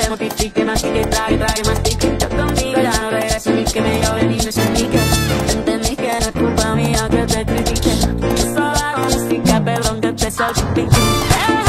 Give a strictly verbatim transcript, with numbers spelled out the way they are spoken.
te mortifique, mastique, trague, trague, mastique. Yo conmigo ya no regreso ni que me llore ni me salpique. Entendí que no es culpa mía que te critique. Yo solo hago música, perdón que te salpique.